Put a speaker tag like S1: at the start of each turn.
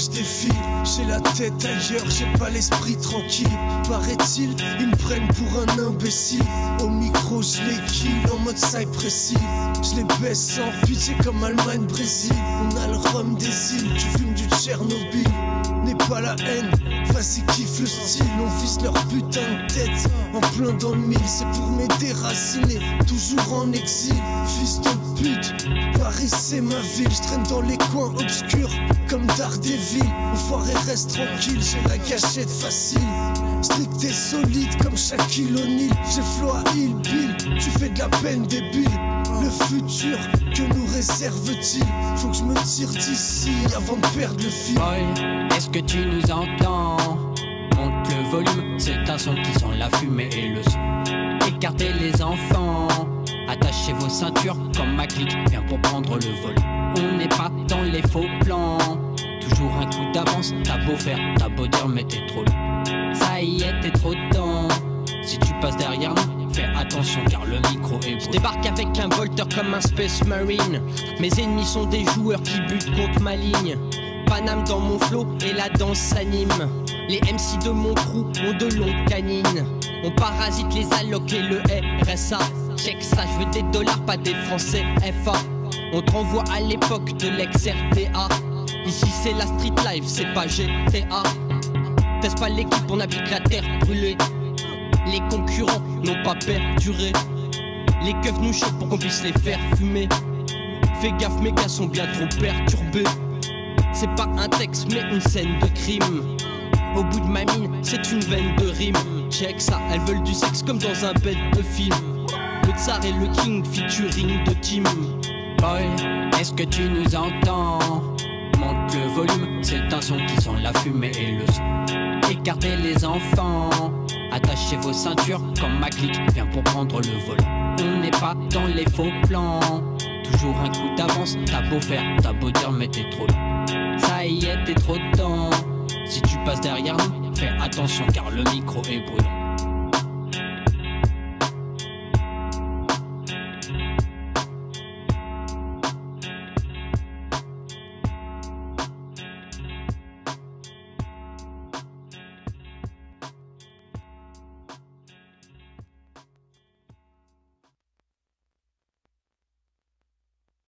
S1: je défile, j'ai la tête ailleurs, j'ai pas l'esprit tranquille. Paraît-il, ils me prennent pour un imbécile. Au micro, je les kill en mode Cypress Hill. Je les baisse sans pitié comme Allemagne, Brésil. On a le rhum des îles, tu fumes du Tchernobyl. N'est pas la haine, vas-y kiffe le style. On vise leur putain de tête en plein dans le mille. C'est pour mes déracinés, toujours en exil. Fils de pute, Paris c'est ma ville. Je traîne dans les coins obscurs comme Daredevil. Enfoiré reste tranquille, j'ai la gâchette facile. Strict et solide comme Shaquille O'Neal. J'ai flow à Hill Bill, tu fais de la peine débile. Le futur, que nous réserve-t-il? Faut que je me tire d'ici avant de perdre le fil.
S2: Boy, est-ce que tu nous entends? Monte le volume, c'est un son qui sent la fumée et le son. Écartez les enfants, attachez vos ceintures comme ma clique vient pour prendre le vol. On n'est pas dans les faux plans, toujours un coup d'avance. T'as beau faire, t'as beau dire mais t'es trop loin. Ça y est, t'es trop dedans. Si tu passes derrière nous, fais attention car le micro est brûlé. Je débarque avec un volteur comme un Space Marine. Mes ennemis sont des joueurs qui butent contre ma ligne. Paname dans mon flow et la danse s'anime. Les MC de mon crew ont de longues canines. On parasite les allocs et le RSA. Check ça, je veux des dollars, pas des français FA. On te renvoie à l'époque de l'ex-RTA. Ici c'est la street life, c'est pas GTA. Teste pas l'équipe, on habite la terre brûlée. Les concurrents n'ont pas perduré. Les keufs nous chopent pour qu'on puisse les faire fumer. Fais gaffe, mes gars sont bien trop perturbés. C'est pas un texte mais une scène de crime. Au bout de ma mine, c'est une veine de rime. Check ça, elles veulent du sexe comme dans un bête de film. Le tsar et le king featuring de team. Boy, est-ce que tu nous entends? Monte le volume, c'est un son qui sent la fumée et le son. Écartez les enfants, attachez vos ceintures comme ma clique vient pour prendre le vol. On n'est pas dans les faux plans, toujours un coup d'avance. T'as beau faire, t'as beau dire mais t'es trop loin. Ça y est, t'es trop dedans. Si tu passes derrière nous, fais attention car le micro est brûlant.